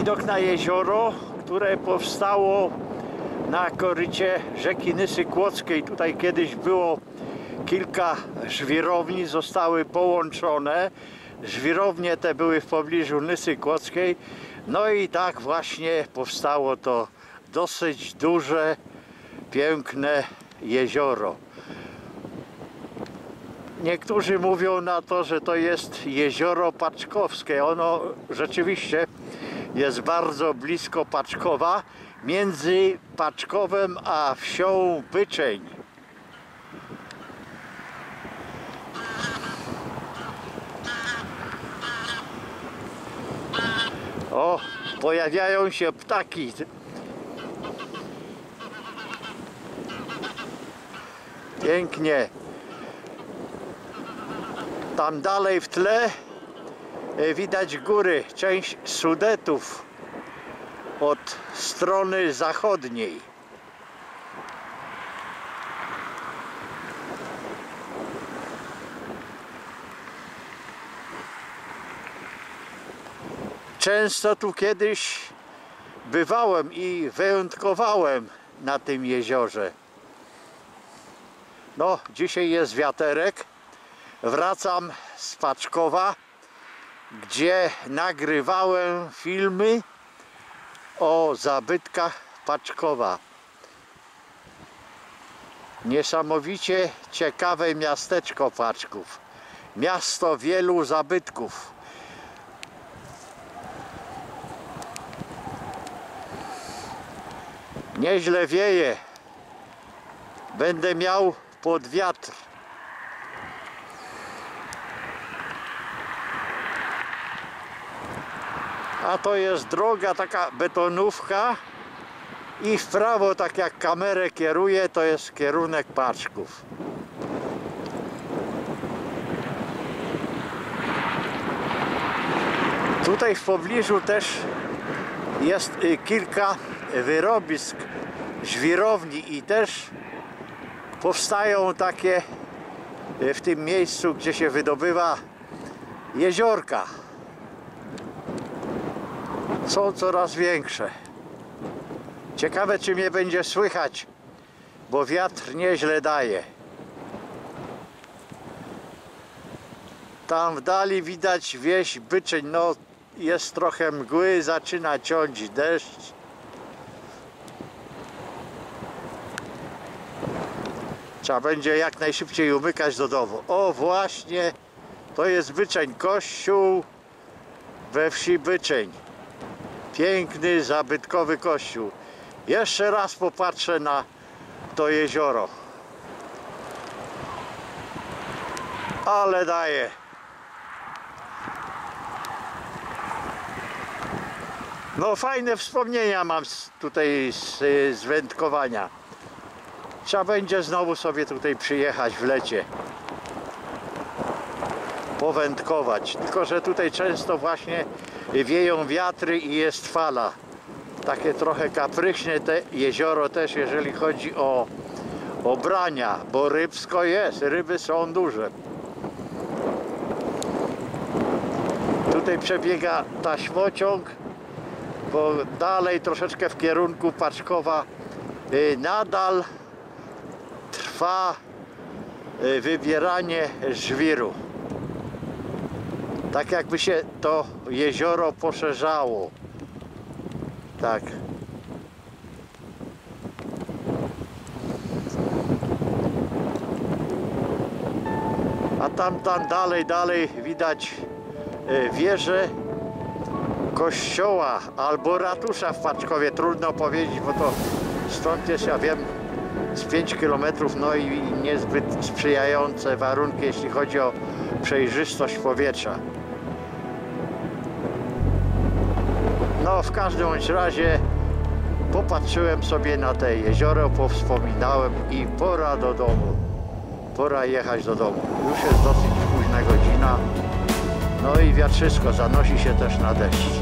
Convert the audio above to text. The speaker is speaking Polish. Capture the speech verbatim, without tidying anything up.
Widok na jezioro, które powstało na korycie rzeki Nysy Kłodzkiej. Tutaj kiedyś było kilka żwirowni, zostały połączone. Żwirownie te były w pobliżu Nysy Kłodzkiej. No i tak właśnie powstało to dosyć duże, piękne jezioro. Niektórzy mówią na to, że to jest jezioro Paczkowskie. Ono rzeczywiście jest bardzo blisko Paczkowa, między Paczkowem a wsią Byczeń. O, pojawiają się ptaki. Pięknie. Tam dalej w tle widać góry, część Sudetów od strony zachodniej. Często tu kiedyś bywałem i wędkowałem na tym jeziorze. No, dzisiaj jest wiaterek. Wracam z Paczkowa, gdzie nagrywałem filmy o zabytkach Paczkowa. Niesamowicie ciekawe miasteczko Paczków. Miasto wielu zabytków. Nieźle wieje. Będę miał pod wiatr. A to jest droga, taka betonówka i w prawo, tak jak kamerę kieruję, to jest kierunek Paczków. Tutaj w pobliżu też jest kilka wyrobisk żwirowni i też powstają takie w tym miejscu, gdzie się wydobywa jeziorka. Są coraz większe. Ciekawe, czy mnie będzie słychać, bo wiatr nieźle daje. Tam w dali widać wieś Byczeń. No, jest trochę mgły, zaczyna ciąć deszcz. Trzeba będzie jak najszybciej umykać do domu. O, właśnie, to jest Byczeń, kościół we wsi Byczeń. Piękny, zabytkowy kościół. Jeszcze raz popatrzę na to jezioro. Ale daje. No, fajne wspomnienia mam tutaj z, z wędkowania. Trzeba będzie znowu sobie tutaj przyjechać w lecie. Powędkować. Tylko że tutaj często właśnie wieją wiatry i jest fala. Takie trochę kapryśne te jezioro też, jeżeli chodzi o, o brania, bo rybsko jest, ryby są duże. Tutaj przebiega taśmociąg, bo dalej troszeczkę w kierunku Paczkowa nadal trwa wybieranie żwiru. Tak jakby się to jezioro poszerzało. Tak. A tam, tam dalej, dalej widać wieżę kościoła albo ratusza w Paczkowie. Trudno powiedzieć, bo to stąd jest, ja wiem, z pięć kilometrów, no i niezbyt sprzyjające warunki, jeśli chodzi o przejrzystość powietrza. No, w każdym bądź razie popatrzyłem sobie na te jezioro, powspominałem i pora do domu. Pora jechać do domu. Już jest dosyć późna godzina. No i wiatrzysko zanosi się też na deszcz.